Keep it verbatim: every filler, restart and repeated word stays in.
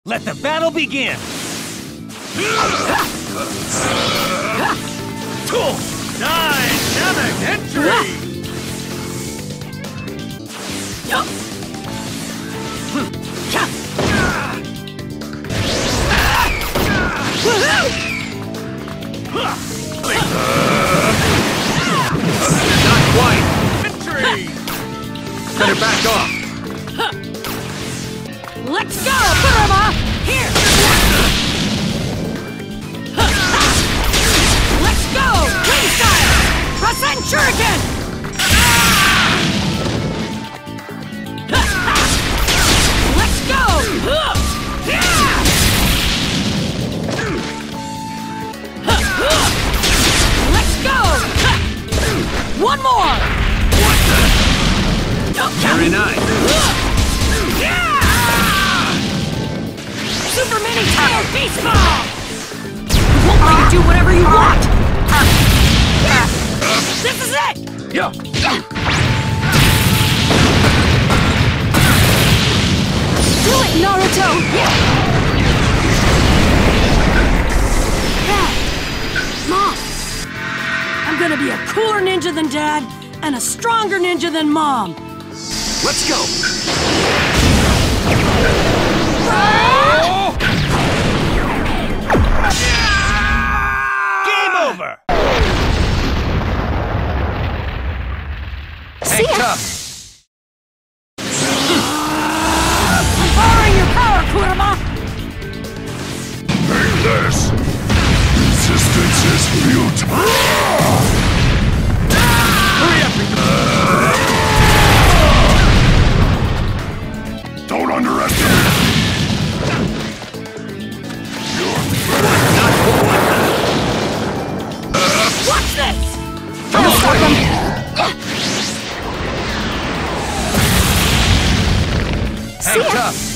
Let the battle begin! Dynamic entry! Not quite! Entry! Better back off! Let's go, Burma! Here! Let's go! Wing style! Rasen Shuriken! Let's go! Let's go! One more! What the? Very nice! Super mini tail beast ball! Won't let you do whatever you want! This is it! Yeah. Do it, Naruto! Dad! Mom! I'm gonna be a cooler ninja than Dad, and a stronger ninja than Mom! Let's go! Game over! Hang tough! I'm borrowing your power, Kurama! Take this! Resistance is futile! Hurry up! Don't underestimate! Watch this! Come on, See hang ya. tough!